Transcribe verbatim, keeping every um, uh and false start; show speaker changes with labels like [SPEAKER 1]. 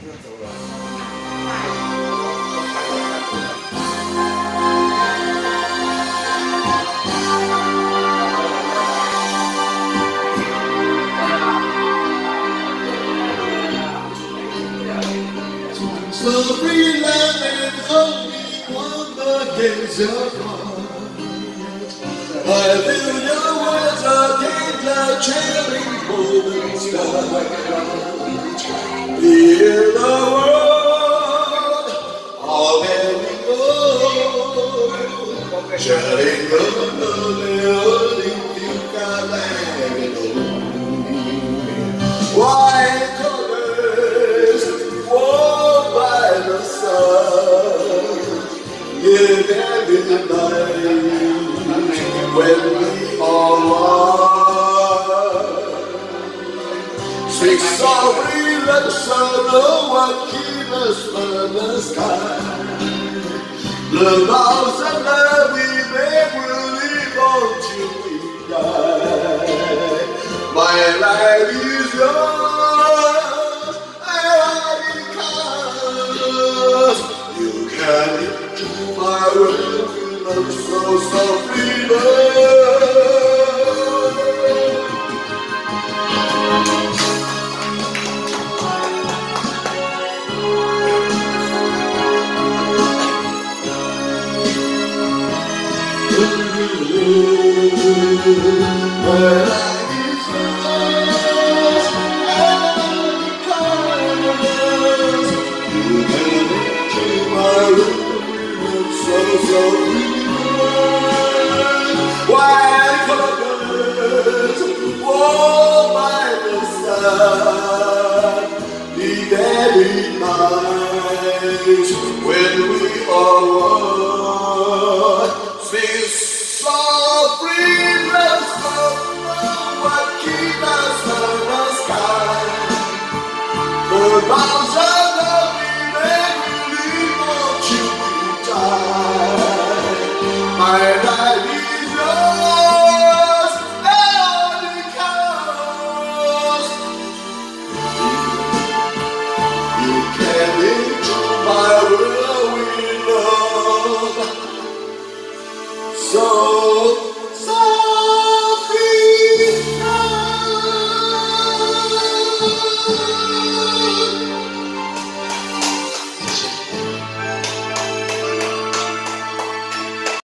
[SPEAKER 1] So free land and only one against your heart. I feel your words against the trailing golden sky. Hear the world of every goal, shedding the melody you got land. White colors worn by the sun, in every night when we are one. Sing sorry, let's know what keeps us from the sky. The vows of love we make will live on till we die. My life is yours, and because you can into my world with love so softly, love. My life is yours, and because you can into my room with so softly, white colors worn by the sun, the deadly nights when we are one.